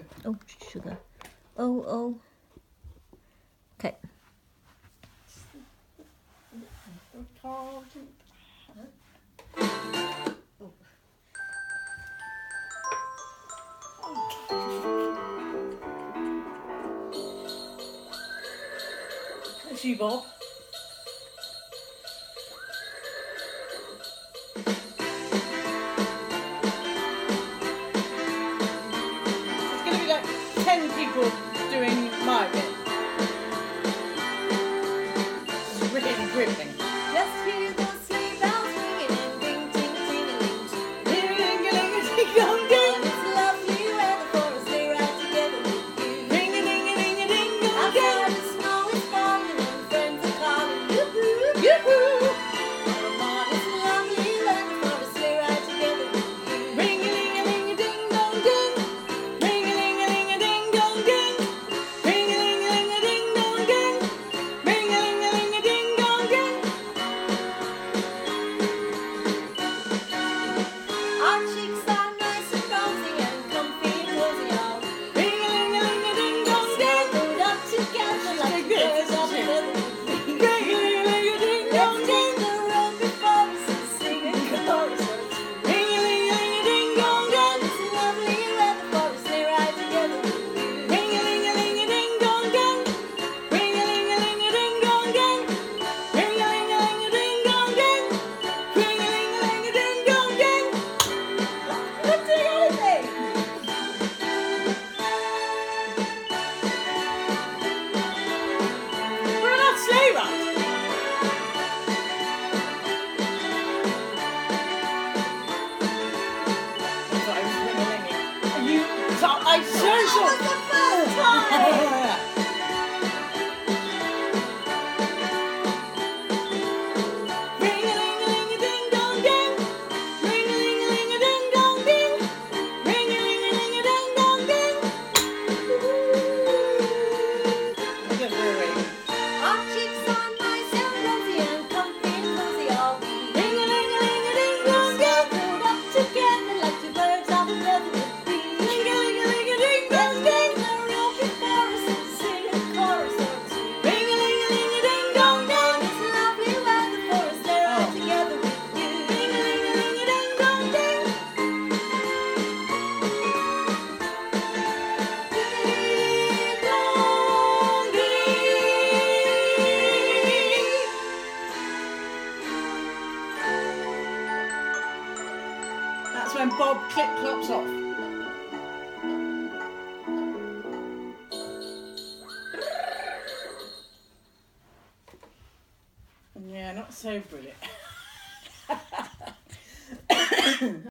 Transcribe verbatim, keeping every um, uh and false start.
Oh, sugar. Oh, oh. Okay. That's you, Bob. There's going to be like ten people doing my bit. This is really gripping. Just hear the sleigh bells ringing and ding, ding, ding, ding. Ring-a-ling-a-ding-dong-ding. It's lovely weather for a sleigh ride together with you. Ring-a-ding-a-ding-a-ding-dong-ding. Outside the snow is falling and friends are calling. Yoo-hoo! Yoo-hoo! Come on, it's lovely weather for a sleigh ride together with you. Ring-a-ling-a-ling-a-ding-dong-ding. Ring-a-ling-a-ling-a-ding-dong-ding. Ring-a-ling-a-ling-a-ding-dong-ding. Ring-a-ling-a-ling-a-ding-dong-ding. Our cheeks are nice and rosy and comfy and cozy, y'all. Ring-a-ling-a-ling-a-ding-dong-ding. Snuggled up together like Like two this, birds of a isn't feather. Let's Ring-a-ling-a-ling-a-ding-dong-ding. take the road before us and sing a chorus or two. Ring-a-ling-a-ling-a-ding-dong-ding. It's lovely weather for a sleigh ride together with you. Ring-a-ling-a-ling-a-ding-dong-ding. Ring-a-ling-a-ling-a-ding-dong-ding. Ring-a-ling-a-ling-a-ding-dong-ding. Ring-a-ling-a-ling-a-ding-dong-ding. Let's do anything. We're on our sleigh ride. I thought I was ring-a-linging. You thought I so That was the first time! Ring-a-ling-a-ling-a-ding-dong-ding. Ring-a-ling-a-ling-a-ding-dong-ding. Ring-a-ling-a-ling-a-ding-dong-ding. I don't know, really. Our cheeks are nice and rosy and comfy and cozy, all we. Ring-a-ling-a-ling-a-ding-dong-ding. Snuggled up together like two birds of a feather would be. Ring-a-ling-a-ling-a-ding-dong-ding. The road before us and sing a chorus or two. Ring-a-ling-a-ling-a-ding-dong-ding. It's lovely weather for a sleigh ride together with you. Ring-a-ling-a-ling-a-ding-dong-ding. That's when Bob clip clops off. Yeah, not so brilliant.